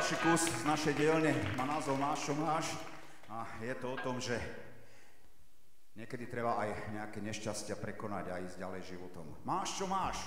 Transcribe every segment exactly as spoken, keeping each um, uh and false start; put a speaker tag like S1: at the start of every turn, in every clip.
S1: Ďalší kus z našej dielne má názov Máš, čo máš a je to o tom, že niekedy treba aj nejaké nešťastia prekonať a ísť ďalej životom. Máš, čo máš.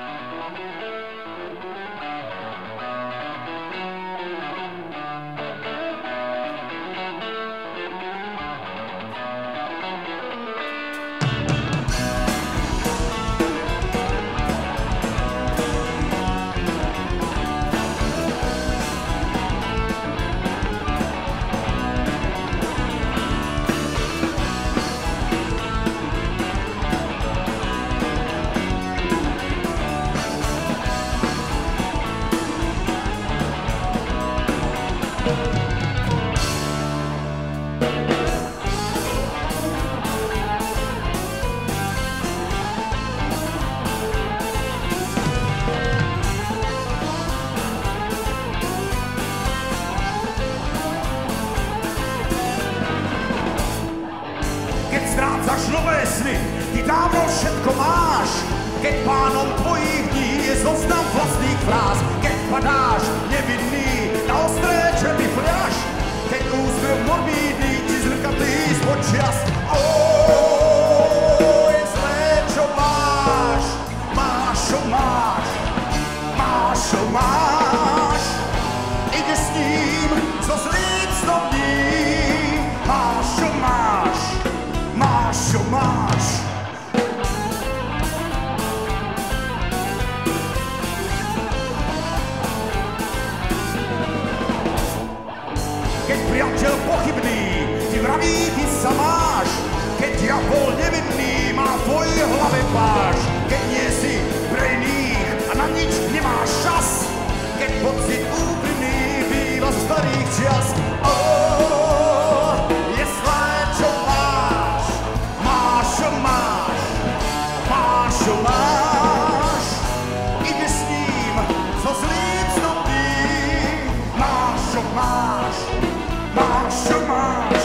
S2: Strácaš nové sny, ty dávno všetko máš. Keď pánom tvojich dní je zoznam vlastných fráz. Keď padáš nevinný na ostré črny fľaš. Keď úsmev morbídny ti zrkadlí spod čias. Ó, je zlé, čo máš. Máš, čo máš. Máš, čo máš. Ide s ním, so zlým snom dní. Máš, čo máš. Máš, čo máš. Keď priateľ pochybný ti vraví, ty sa máš. Keď diabol nevinný má v tvojej hlave páš. Keď nie si pre iných a na nič nemáš čas. Keď pocit úprimný býva z starých čias. Čo máš, ide s ním, so zlým snom dní. Máš, čo máš, máš, čo máš.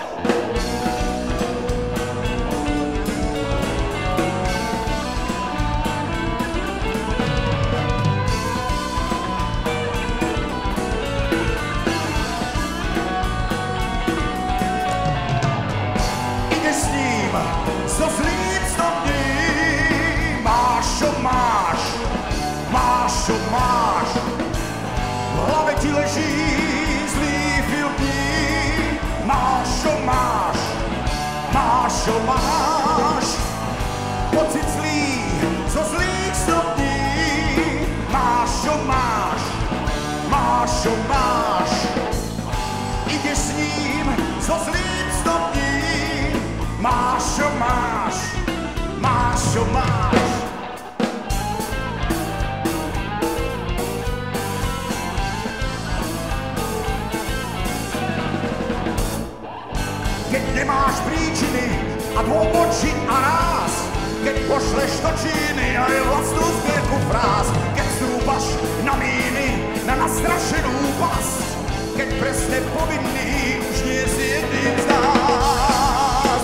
S2: Ide s ním, so zlým snom dní. Máš, čo máš, máš, čo máš. V hlave ti leží zlý film dní. Máš, čo máš, máš, čo máš. Pocit zlý, zo zlých snov dní. Máš, čo máš, máš, čo máš. Ideš s ním, zo zlým snov dní. Máš, čo máš, máš, čo máš. Keď nemáš príčiny a dôvod žiť a ráz. Keď pošleš do Číny aj vlastnú zbierku fráz. Keď stúpaš na míny, na nastrašenú pasť. Keď presne povinný už nie si jedným z nás.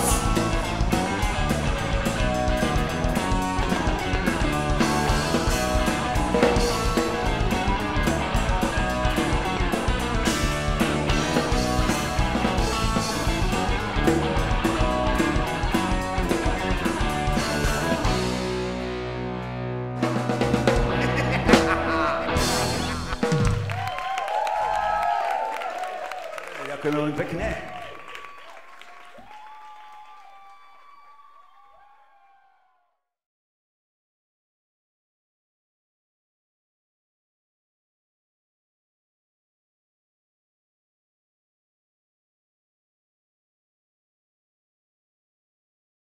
S1: Ďakujem veľmi pekne.